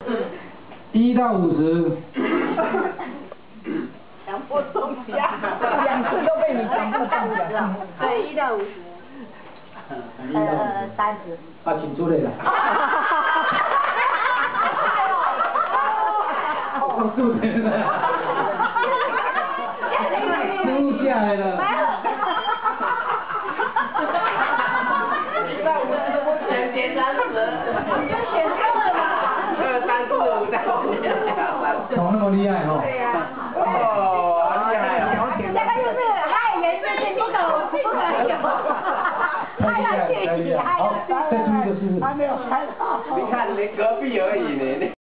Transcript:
1到50。 强迫中奖，2次都被你强迫中奖。对，1到50。30。 啊，请出来了。我数学的。输下来了。 1到50都不选，30。你就选2个嘛。2、3、4、5再怎么那么厉害哦？ 对呀。哦，厉害啊！这个就是爱人就是不可有。 太厉害，太厉害！好，再出一个数字。 还没有猜到。 你看，连隔壁而已呢。